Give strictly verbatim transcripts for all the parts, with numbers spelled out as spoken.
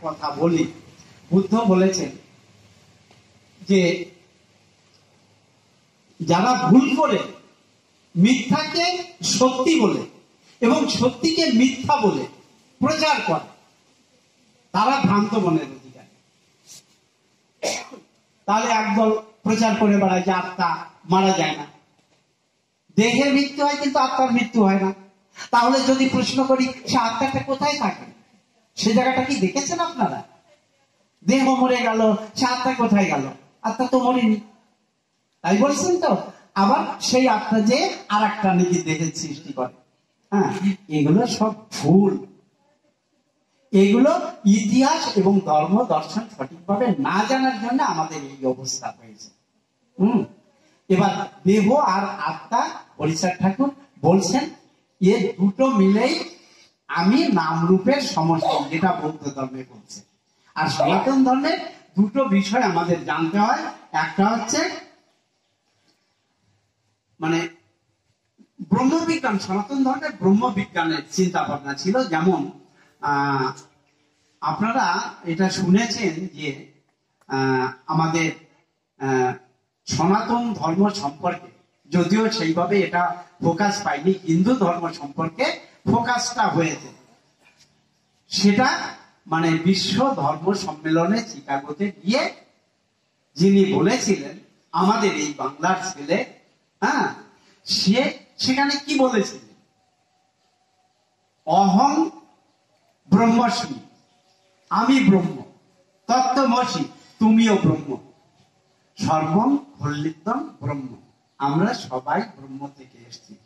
কথা বলি। বুদ্ধ বলেছেন যে যারা ভুল করে মিথ্যাকে সত্যি বলে এবং সত্যিকে মিথ্যা বলে প্রচার করে তারা ভ্রান্ত মনের অধিকারী। তাহলে একদল প্রচার করে বেড়ায় যে আত্মা মারা যায় না, দেহের মৃত্যু হয় কিন্তু আত্মার মৃত্যু হয় না। তাহলে যদি প্রশ্ন করি সে আত্মাটা কোথায় থাকে, সে জায়গাটা কি দেখেছেন আপনারা? দেহ মরে গেল, সে আত্মা কোথায় গেল? আত্মা তো মরেনি, তাই বলছেন তো। আবার সেই আত্মা যে আর একটা নিজে দেহের সৃষ্টি করে। হ্যাঁ, এগুলো সব ভুল। এগুলো ইতিহাস এবং ধর্ম দর্শন সঠিকভাবে না জানার জন্য আমাদের এই অবস্থা হয়েছে। হম এবার দেহ আর আত্মা হরিচাঁদ ঠাকুর বলছেন এ দুটো মিলেই আমি নাম রূপের সমষ্টি, যেটা বৌদ্ধ ধর্মে বলছে। আর সনাতন ধর্মের দুটো বিষয় আমাদের জানতে হয়। একটা হচ্ছে মানে ব্রহ্মবিজ্ঞান, সনাতন ধর্মের ব্রহ্মবিজ্ঞানের চিন্তা ভাবনা ছিল। যেমন আহ আপনারা এটা শুনেছেন যে আহ আমাদের আহ সনাতন ধর্ম সম্পর্কে, যদিও সেইভাবে এটা ফোকাস পাইনি, হিন্দু ধর্ম সম্পর্কে ফোকাসটা হয়েছে। সেটা মানে বিশ্ব ধর্ম সম্মেলনে চিকাগোতে গিয়ে যিনি বলেছিলেন, আমাদের এই বাংলার ছেলে, হ্যাঁ, সে সেখানে কি বলেছিলেন? অহং ব্রহ্মস্মি, আমি ব্রহ্ম, তত্ত্বমসি, তুমিও ব্রহ্ম, সর্বং খল্লিদম ব্রহ্ম, আমরা সবাই ব্রহ্ম থেকে এসেছি।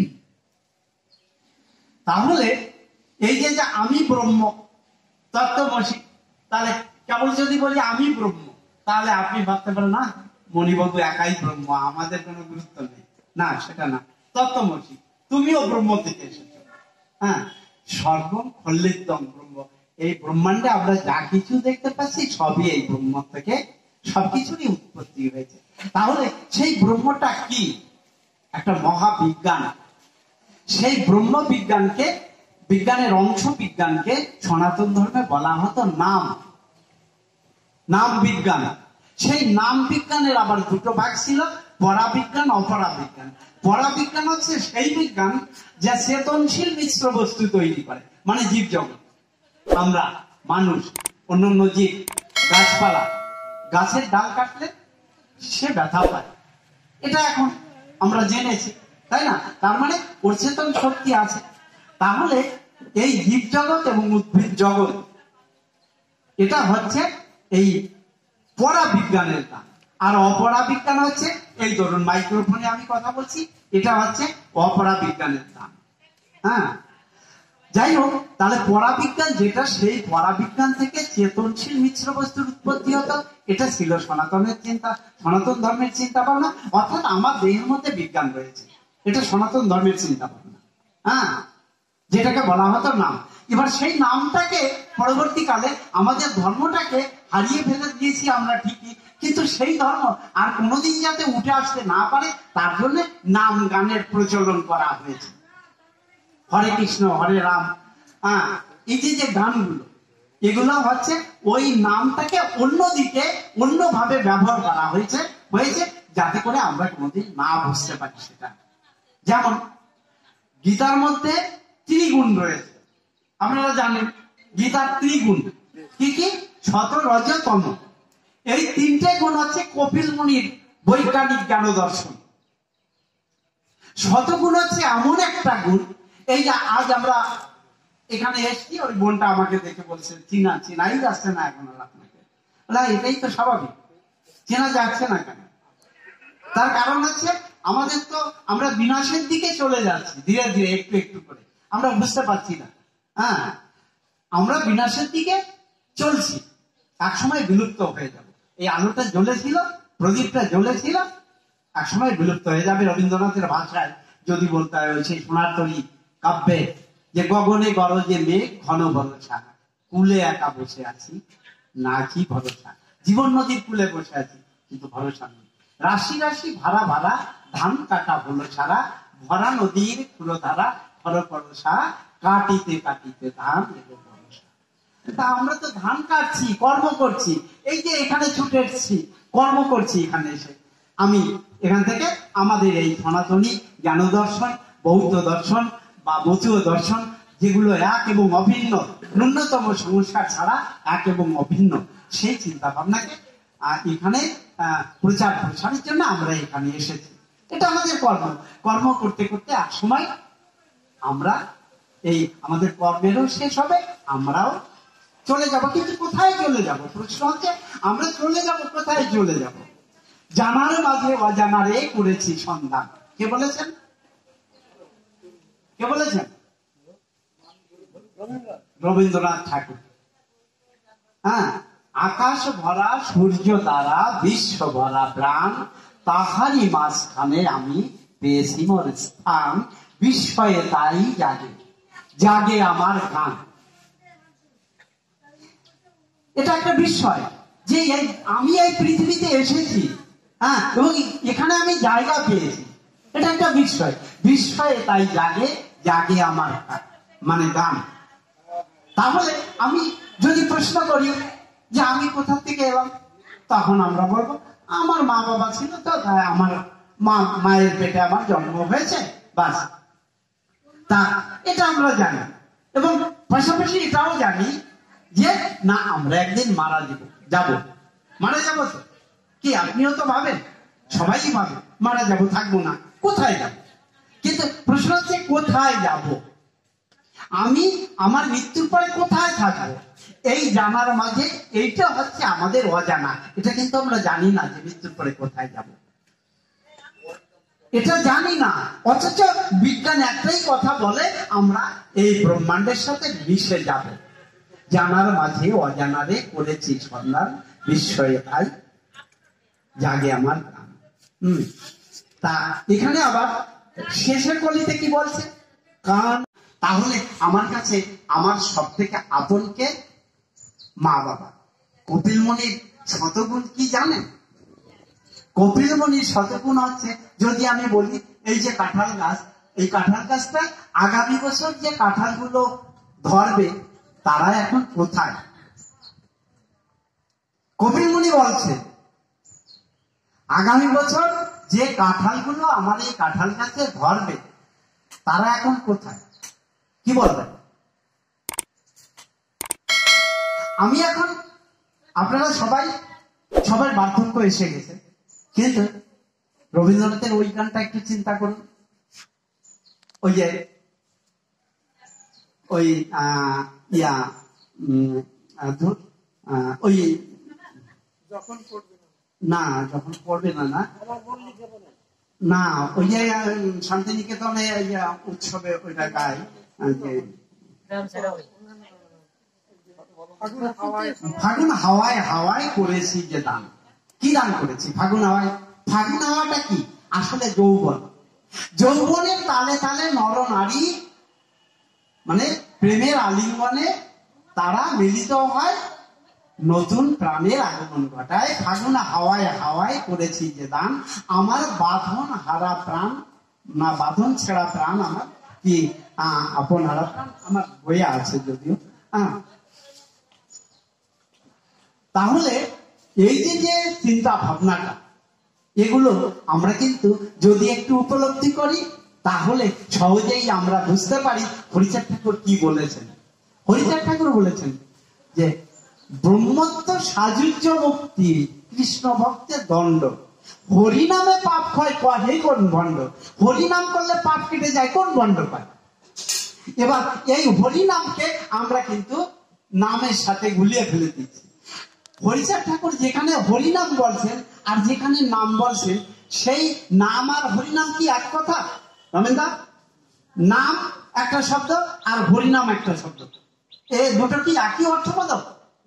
তাহলে এই যে যে আমি ব্রহ্ম, তত্ত্বমসি, তাহলে কেবল যদি বলি আমি ব্রহ্ম, তাহলে আপনি ভাবতে পারেন না মণিবাবু একাই ব্রহ্ম, আমাদের কোনো গুরুত্ব নেই। না, সেটা না। তত্ত্বমসি, তুমিও ব্রহ্ম থেকে এসেছো। হ্যাঁ, সর্বং খল্লিদম ব্রহ্ম, এই ব্রহ্মাণ্ডে আমরা যা কিছু দেখতে পাচ্ছি সবই এই ব্রহ্ম থেকে, সবকিছুরই উৎপত্তি হয়েছে। তাহলে সেই ব্রহ্মটা কি? একটা মহাবিজ্ঞান। সেই ব্রহ্ম বিজ্ঞানকে, বিজ্ঞানের অংশ বিজ্ঞানকে সনাতন ধর্মে বলা হতো নাম, নাম বিজ্ঞান। সেই নাম বিজ্ঞানের আবার দুটো ভাগ ছিল, পরাবিজ্ঞান, অপরাবিজ্ঞান। পরাবিজ্ঞান হচ্ছে সেই বিজ্ঞান যা চেতনশীল মিশ্র বস্তু তৈরি করে, মানে জীব জগৎ, আমরা, মানুষ, অন্যান্য জীব, গাছপালা। গাছের ডাল কাটলে সে ব্যথা পায়, এটা এখন আমরা জেনেছি, তাই না? তার মানে ওর চেতন শক্তি আছে। তাহলে এই জীব জগৎ এবং উদ্ভিদ জগৎ, এটা হচ্ছে এই পরাবিজ্ঞানের কাজ। আর অপরাবিজ্ঞান হচ্ছে এই ধরুন মাইক্রোফোনে আমি কথা বলছি, এটা হচ্ছে অপরাবিজ্ঞানের কাজ। হ্যাঁ, যাই হোক, তাহলে পরাবিজ্ঞান যেটা, সেই পরাবিজ্ঞান থেকে চেতনশীল মিশ্র বস্তুর উৎপত্তি হতো। এটা ছিল সনাতনের চিন্তা, সনাতন ধর্মের চিন্তা ভাবনা। অর্থাৎ আমার দেহের মধ্যে বিজ্ঞান রয়েছে, এটা সনাতন ধর্মের চিন্তা ভাবনা। হ্যাঁ, যেটাকে বলা হতো নাম। এবার সেই নামটাকে পরবর্তীকালে আমাদের ধর্মটাকে হারিয়ে ফেলে দিয়েছি আমরা ঠিকই, কিন্তু সেই ধর্ম আর কোনোদিন যাতে উঠে আসতে না পারে তার জন্য নাম গানের প্রচলন করা হয়েছে। হরে কৃষ্ণ, হরে রাম, হ্যাঁ, এই যে যে গানগুলো, এগুলো হচ্ছে ওই নামটাকে অন্যদিকে অন্যভাবে ব্যবহার করা হয়েছে হয়েছে যাতে করে আমরা কোনোদিন না বুঝতে পারি সেটা। যেমন গীতার মধ্যে ত্রিগুণ রয়েছে, আপনারা জানেন গীতার ত্রিগুণ কি কি? সত, রজ, তম। এই তিনটে গুণ হচ্ছে কপিল মুনির বৈজ্ঞানিক জ্ঞান দর্শন। শতগুণ হচ্ছে এমন একটা গুণ, এই যে আজ আমরা এখানে এসছি, ওই বোনটা আমাকে দেখে বলছে চিনা চিনাই যাচ্ছে না এখন আর আপনাকে। এটাই তো স্বাভাবিক, চেনা যাচ্ছে না কেন? তার কারণ হচ্ছে আমাদের তো আমরা বিনাশের দিকে চলে যাচ্ছি ধীরে ধীরে, একটু একটু করে, আমরা বুঝতে পারছি না। হ্যাঁ, আমরা বিনাশের দিকে চলছি, এক সময় বিলুপ্ত হয়ে যাবে। এই আলোটা জ্বলেছিল, প্রদীপটা জ্বলেছিল, এক সময় বিলুপ্ত হয়ে যাবে। রবীন্দ্রনাথের ভাষায় যদি বলতে হয়, সেই সোনার তরী কাব্যে যে গগনে গরজে মেঘ ঘন ভরসা, কুলে একা বসে আছি না কি ভরসা। জীবন নদীর কুলে বসে আছি কিন্তু ভরসা নেই। রাশি রাশি ভাড়া ভাড়া ধান কাটা হলো ছাড়া, ভরা নদীর কুলধারা খর পরসা, কাটিতে কাটিতে ধান এলো ভরসা। তা আমরা তো ধান কাটছি, কর্ম করছি, এই যে এখানে ছুটে এসেছি, কর্ম করছি এখানে এসে। আমি এখান থেকে আমাদের এই সনাতনী জ্ঞান দর্শন, বৌদ্ধ দর্শন বা বৌদ্ধ দর্শন, যেগুলো এক এবং অভিন্ন, ন্যূনতম সংস্কার ছাড়া এক এবং অভিন্ন, সেই চিন্তা ভাবনাকে এখানে প্রচার প্রসারের জন্য আমরা এখানে এসেছি। এটা আমাদের কর্ম। কর্ম করতে করতে এক সময় আমরা এই আমাদের কর্মেরও শেষ হবে, আমরাও চলে যাব। কিন্তু কোথায় চলে যাব? প্রশ্ন হচ্ছে আমরা চলে যাব কোথায়? চলে যাব জানার মাঝে অজানারে করেছি সন্ধান। কে বলেছেন? কে বলেছেন? রবীন্দ্রনাথ ঠাকুর। হ্যাঁ, আকাশ ভরা সূর্য দ্বারা বিশ্ব ভরা প্রাণ, তাহারই মাঝখানে আমি পেয়েছি মোর স্থান, বিস্ময়ে তাই জাগে জাগে আমার গান। এটা একটা বিস্ময় যে আমি এই পৃথিবীতে এসেছি, হ্যাঁ, এবং এখানে আমি জায়গা পেয়েছি। এটা একটা বিস্ময়। বিস্ময়ে তাই জাগে জাগে আমার মানে গান। তাহলে আমি যদি প্রশ্ন করি যে আমি কোথা থেকে এলাম, তখন আমরা বলবো আমার মা বাবা ছিল, তো তাই আমার মা মায়ের পেটে আমার জন্ম হয়েছে, বাস। তা এটা আমরা জানি, এবং পাশাপাশি এটাও জানি যে না, আমরা একদিন মারা যাব যাব মারা যাবো। তো কি আপনিও তো ভাবেন, সবাই ভাবে মারা যাব, থাকবো না, কোথায় যাব? কিন্তু প্রশ্ন হচ্ছে কোথায় যাব? আমি আমার মৃত্যুর পরে কোথায় থাকবো? এই জানার মাঝে এইটা হচ্ছে আমাদের অজানা। এটা কিন্তু আমরা জানি না যে মৃত্যুর পরে কোথায় যাব, এটা জানি না। অথচ বিজ্ঞান একটাই কথা বলে, আমরা এই ব্রহ্মাণ্ডের সাথে মিশে যাব। জানার মাঝে অজানারে করেছি সন্ধান, বিস্ময়ে তাই জাগে আমার গান। হম তা এখানে আবার শেষের কলিতে কি বলছে? কান। তাহলে আমার কাছে আমার সব থেকে আপনকে মা বাবা। কপিল মুনির শতগুণ কি জানেন? কপিল মুনির শতগুণ হচ্ছে, যদি আমি বলি এই যে কাঁঠাল গাছ, এই কাঁঠাল গাছটা আগামী বছর যে কাঁঠালগুলো ধরবে তারা এখন কোথায়? কপিল মুনি বলছে আগামী বছর যে কাঁঠালগুলো আমার এই কাঁঠাল গাছে ধরবে তারা এখন কোথায়? কি বলবেন? আমি এখন, আপনারা সবাই সবাই বার্ধক্য এসে গেছে, কিন্তু রবীন্দ্রনাথের ওই গানটা একটু চিন্তা করুন। ওই যে ওই ইয়া ওই যখন না যখন পড়বে না না না ওই যে শান্তিনিকেতনে উৎসবে ওইটা গায় যে ফাগুন হাওয়ায় হাওয়ায় করেছি যে দান। কি দান করেছি? ফাগুন হাওয়ায়। ফাগুন হাওয়াটা কি? আসলে যৌবন। যৌবনের তালে তালে নর নারী মানে প্রেমের আলিঙ্গনে তারা মিলিত হয়, নতুন প্রাণের আগমন ঘটায়। ফাগুন হাওয়ায় হাওয়ায় করেছি যে দান, আমার বাঁধন হারা প্রাণ, না বাঁধন ছেঁড়া প্রাণ আমার কি আপন হারা প্রাণ, আমার বইয়া আছে যদিও। হ্যাঁ, তাহলে এই যে যে চিন্তা ভাবনাটা, এগুলো আমরা কিন্তু যদি একটু উপলব্ধি করি তাহলে সহজেই আমরা বুঝতে পারি হরিচাঁদ ঠাকুর কি বলেছেন। হরিচাঁদ ঠাকুর বলেছেন যে ব্রহ্মত্ব সাজুজ্য মুক্তি, কৃষ্ণ ভক্তের দণ্ড, হরিনামে পাপ ক্ষয় কহে কোন ভণ্ড। হরিনাম করলে পাপ কেটে যায়, কোন ভণ্ড পায়? এবার এই হরিনামকে আমরা কিন্তু নামের সাথে গুলিয়ে ফেলে দিচ্ছি। হরিচাঁদ ঠাকুর যেখানে হরিনাম বলছেন আর যেখানে নাম বলছেন, সেই নাম আর হরিনাম কি এক কথা? রমেনদা, নাম একটা শব্দ আর হরিনাম একটা শব্দ, এই দুটো কি একই অর্থবোধক?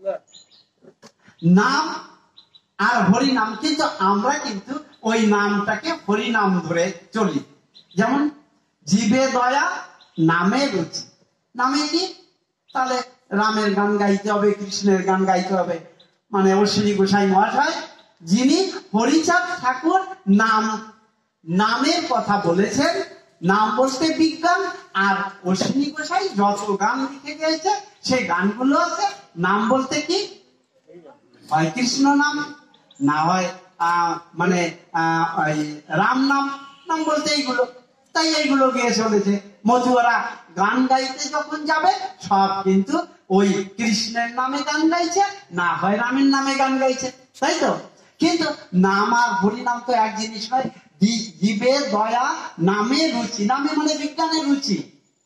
নাম আর হরিনাম, কিন্তু আমরা কিন্তু ওই নামটাকে হরিনাম ধরে চলি। যেমন জিভে দয়া, নামে রুচি। নামে কি? তাহলে রামের গান গাইতে হবে, কৃষ্ণের গান গাইতে হবে। মানে অশ্বিনী গোসাই মহাশয় যিনি হরিচাঁদ ঠাকুর নাম নামের কথা বলেছেন, নাম বলতে বিজ্ঞান। আর অশ্বিনী গোসাই যত গান লিখে গিয়েছে সেই গানগুলো আছে নাম বলতে কি, হয় কৃষ্ণ নাম, না হয় আহ মানে আহ রাম নাম, নাম বলতে এইগুলো। তাই এইগুলো গিয়ে চলেছে। মধুয়ারা গান গাইতে যখন যাবে সব কিন্তু ওই কৃষ্ণের নামে গান গাইছে, না হয় রামের নামে গান গাইছে, তাই তো। কিন্তু নাম আর হরিনাম তো এক জিনিস নয়। জীবে দয়া নামে রুচি, নামে মানে বিজ্ঞানের রুচি।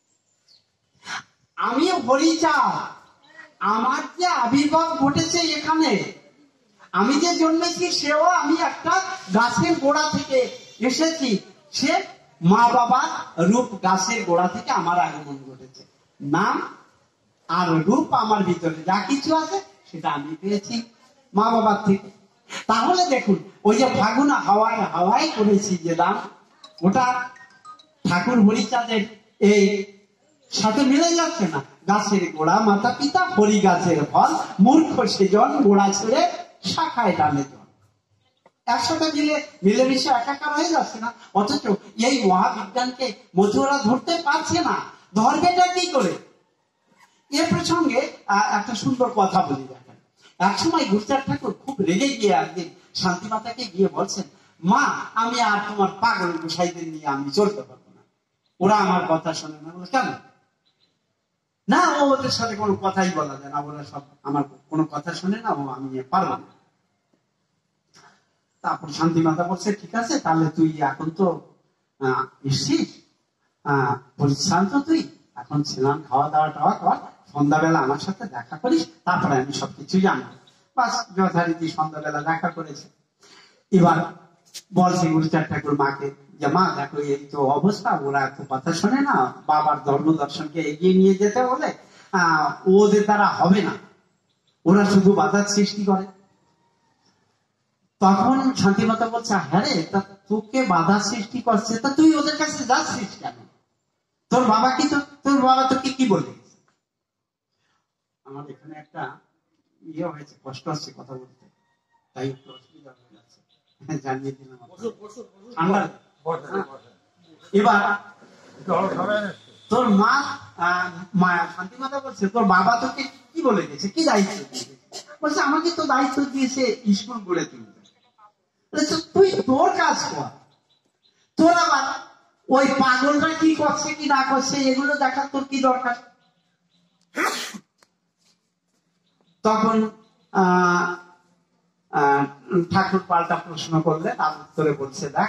আমি হরিচা, আমার যে আবির্ভাব ঘটেছে এখানে, আমি যে জন্মেছি সেও আমি একটা গাছের গোড়া থেকে এসেছি। সে মা বাবার রূপ গাছের গোড়া থেকে আমার আগমন ঘটেছে। নাম আর রূপ আমার ভিতরে যা কিছু আছে সেটা আমি পেয়েছি মা বাবার থেকে। তাহলে দেখুন ওই যে ফাগুনা হাওয়ায় হাওয়ায় করেছি যে দাম, ওটা ঠাকুর হরিচাঁদের এই সাথে মিলে যাচ্ছে না। গাছের গোড়া মাতা পিতা, হরি গাছের ফল, মূর্খ সেজন গোড়া ছেড়ে শাখায় টানে জল। একসাথে মিলে মিলেমিশে একাকার হয়ে যাচ্ছে না। অথচ এই মহাবিজ্ঞানকে মধুরা ধরতে পারছে না। ধরবেটা কি করে? এ প্রসঙ্গে একটা সুন্দর কথা বলি। দেখেন, এক সময় গুরুচাঁদ ঠাকুর খুব রেগে গিয়ে একদিন শান্তিমাতাকে গিয়ে বলছেন, মা আমি আর তোমার পাগল গোসাইদের নিয়ে আমি চলতে পারবো না, ওরা আমার কথা শোনে না। বলে কেন? না, ও ওদের সাথে কোনো কথাই বলা যায় না, ওরা সব আমার কোনো কথা শোনে না, ও আমি পারবো না। তারপর শান্তিমাতা বলছে, ঠিক আছে তাহলে তুই এখন তো আহ এসছিস, আহ পরিশ্রান্ত তুই এখন ছিলাম, খাওয়া দাওয়া টাওয়া কর, সন্ধ্যাবেলা আমার সাথে দেখা করিস, তারপরে আমি সবকিছু জানবো। বাস যথারীতি সন্ধ্যাবেলা দেখা করেছে। এবার বলছে গুরুচাঁদ ঠাকুর মাকে যে মা দেখো এই তো অবস্থা, ওরা এত কথা শোনে না, বাবার ধর্ম দর্শনকে এগিয়ে নিয়ে যেতে হলে আহ ওদের দ্বারা হবে না, ওরা শুধু বাধার সৃষ্টি করে। তখন শান্তিমাতা বলছে, হ্যাঁ রে, তা তোকে বাধা সৃষ্টি করছে, তা তুই ওদের কাছে যাচ্ছিস কেন? তোর বাবা কি তো তোর বাবা তোকে কি বলে? আমার এখানে একটা ইয়ে হয়েছে, কষ্ট হচ্ছে কথা বলতে, তাই একটু অসুবিধা হয়ে যাচ্ছে, জানিয়ে দিলাম। এবার তোর মা মায়া শান্তিমাতা বলছে, তোর বাবা তোকে কি বলে গেছে, কি দায়িত্ব দিয়েছে? বলছে, আমাকে তো দায়িত্ব দিয়েছে স্কুল গড়ে তুলতে। তুই তোর কাজ কর, তোর আবার ওই পাগলরা কি করছে কি না করছে এগুলো দেখার তোর কি দরকার? তখন আহ ঠাকুর পাল্টা প্রশ্ন করলে তার উত্তরে বলছে, দেখ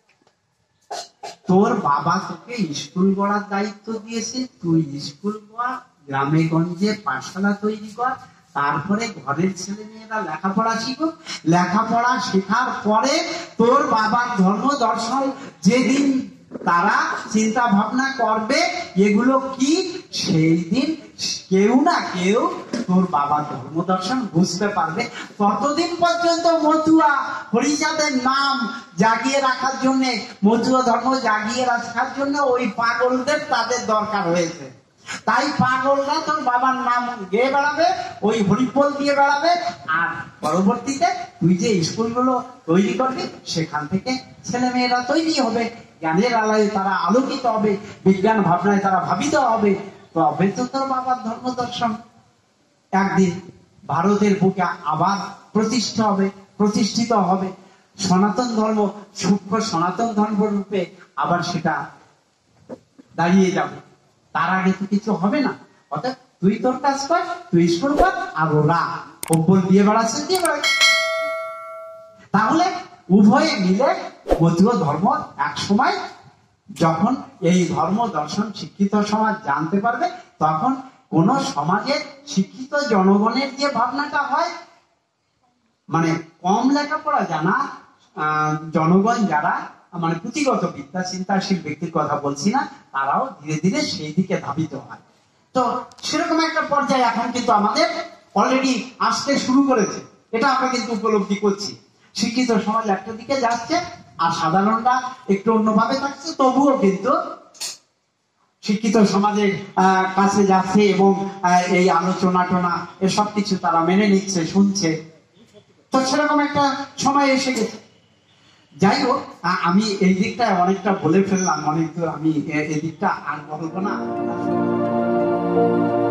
তোর বাবা তোকে স্কুল গড়ার দায়িত্ব দিয়েছে, তুই স্কুল গড়, গ্রামে গঞ্জে পাঠশালা তৈরি কর, তারপরে ঘরের ছেলে মেয়েরা লেখাপড়া শিখুক, লেখাপড়া শেখার পরে তোর বাবার ধর্ম দর্শন যেদিন তারা চিন্তা ভাবনা করবে এগুলো কি, সেই দিন কেউ না কেউ তোর বাবার ধর্ম দর্শন বুঝতে পারবে। ততদিন পর্যন্ত মতুয়া হরিচাঁদের নাম জাগিয়ে রাখার জন্য, মতুয়া ধর্ম জাগিয়ে রাখার জন্য ওই পাগলদের তাদের দরকার হয়েছে। তাই পাগলরা তোর বাবার নাম গেয়ে বেড়াবে, ওই হরিপল দিয়ে বেড়াবে, আর পরবর্তীতে তুই যে স্কুলগুলো তৈরি করবি সেখান থেকে ছেলে মেয়েরা তৈরি হবে, জ্ঞানের আলোয় তারা আলোকিত হবে, বিজ্ঞান ভাবনায় তারা ভাবিত হবে। তবে তো তোর বাবার ধর্ম দর্শন একদিন ভারতের বুকে আবার প্রতিষ্ঠা হবে, প্রতিষ্ঠিত হবে, সনাতন ধর্ম সূক্ষ্ম সনাতন ধর্ম রূপে আবার সেটা দাঁড়িয়ে যাবে। তার আগে তো কিছু হবে না। অর্থাৎ তুই তোর কাজ কর, তুই স্কুল কর, আর ওরা কম্বল দিয়ে বেড়াচ্ছে দিয়ে বেড়াচ্ছে। তাহলে উভয়ে মিলে মতুয়া ধর্ম এক সময় যখন এই ধর্ম দর্শন শিক্ষিত সমাজ জানতে পারবে, তখন কোন সমাজের শিক্ষিত জনগণের যে ভাবনাটা হয়, মানে কম লেখাপড়া জানা জনগণ যারা মানে পুঁথিগত বিদ্যা চিন্তাশীল ব্যক্তির কথা বলছি না, তারাও ধীরে ধীরে সেই দিকে ধাবিত হয়। তো সেরকম একটা পর্যায়ে এখন কিন্তু আমাদের অলরেডি আসতে শুরু করেছে, এটা আমরা কিন্তু উপলব্ধি করছি। শিক্ষিত সমাজ একটা দিকে যাচ্ছে আর সাধারণরা একটু অন্যভাবে থাকছে, তবুও কিন্তু শিক্ষিত সমাজের কাছে যাচ্ছে এবং এই আলোচনা টোনা এসব কিছু তারা মেনে নিচ্ছে, শুনছে। তো সেরকম একটা সময় এসে গেছে। যাই হোক, আমি এই দিকটা অনেকটা বলে ফেললাম, অনেক আমি এই দিকটা আর বলবো না।